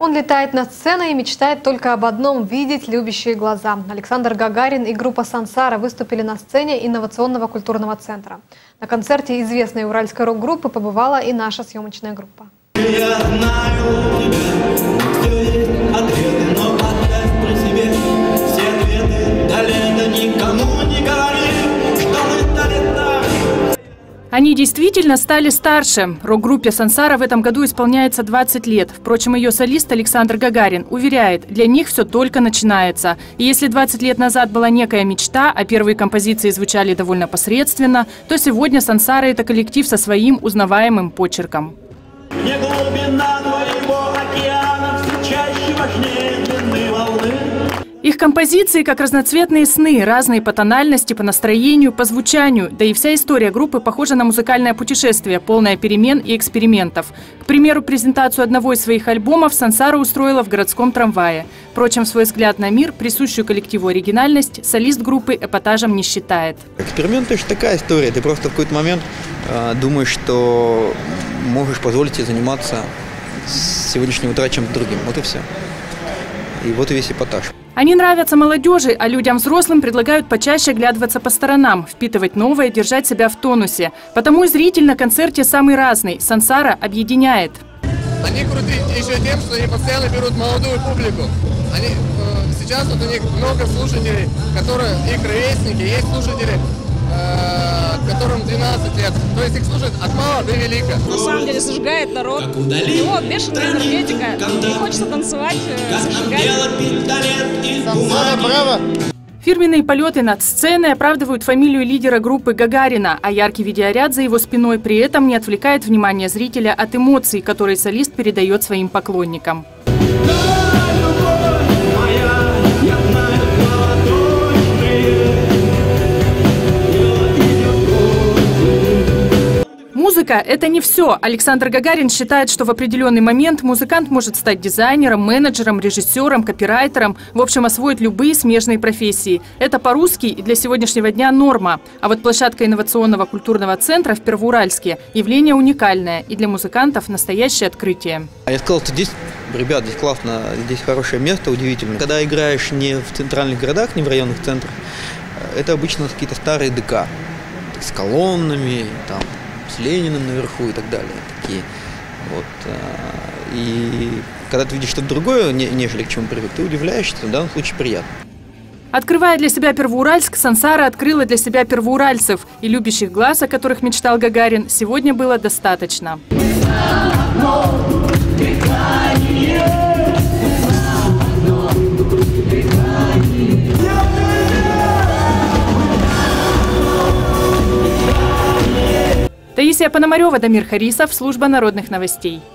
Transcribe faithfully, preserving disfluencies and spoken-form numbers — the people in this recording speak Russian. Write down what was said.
Он летает на сцену и мечтает только об одном – видеть любящие глаза. Александр Гагарин и группа «Сансара» выступили на сцене инновационного культурного центра. На концерте известной уральской рок-группы побывала и наша съемочная группа. Я знаю тебя, ответы, но оставь при себе все ответы. До лета никому не говори, что это лето. Они действительно стали старше. Рок-группе «Сансара» в этом году исполняется двадцать лет. Впрочем, ее солист Александр Гагарин уверяет, для них все только начинается. И если двадцать лет назад была некая мечта, а первые композиции звучали довольно посредственно, то сегодня «Сансара» – это коллектив со своим узнаваемым почерком. Мне глубина твоего океана все чаще важнее длины волны. Их композиции как разноцветные сны, разные по тональности, по настроению, по звучанию. Да и вся история группы похожа на музыкальное путешествие, полное перемен и экспериментов. К примеру, презентацию одного из своих альбомов «Сансара» устроила в городском трамвае. Впрочем, свой взгляд на мир, присущую коллективу оригинальность, солист группы эпатажем не считает. Эксперимент – это же такая история. Ты просто в какой-то момент э, думаешь, что можешь позволить себе заниматься с сегодняшнего утра чем-то другим. Вот и все. И вот и весь эпатаж. Они нравятся молодежи, а людям взрослым предлагают почаще оглядываться по сторонам, впитывать новое, держать себя в тонусе. Потому и зритель на концерте самый разный. «Сансара» объединяет. Они круты еще тем, что они постоянно берут молодую публику. Они, э, сейчас вот у них много слушателей, которые их ровесники, есть слушатели, э, которым двенадцать лет. То есть их слушают от мала до велика. На самом деле зажигает народ. У него бешеная энергетика. Не хочется танцевать, зажигать. Сансара, браво! Фирменные полеты над сценой оправдывают фамилию лидера группы Гагарина, а яркий видеоряд за его спиной при этом не отвлекает внимание зрителя от эмоций, которые солист передает своим поклонникам. Музыка – это не все. Александр Гагарин считает, что в определенный момент музыкант может стать дизайнером, менеджером, режиссером, копирайтером, в общем, освоить любые смежные профессии. Это по-русски и для сегодняшнего дня норма. А вот площадка инновационного культурного центра в Первоуральске – явление уникальное и для музыкантов настоящее открытие. Я сказал, что здесь, ребят, здесь классно, здесь хорошее место, удивительно. Когда играешь не в центральных городах, не в районных центрах, это обычно какие-то старые ДК с колоннами, там, с Лениным наверху и так далее. Такие. Вот. И когда ты видишь что-то другое, нежели к чему привык, ты удивляешься, в данном случае приятно. Открывая для себя Первоуральск, «Сансара» открыла для себя первоуральцев. И любящих глаз, о которых мечтал Гагарин, сегодня было достаточно. Таисия Пономарева, Дамир Харисов, служба народных новостей.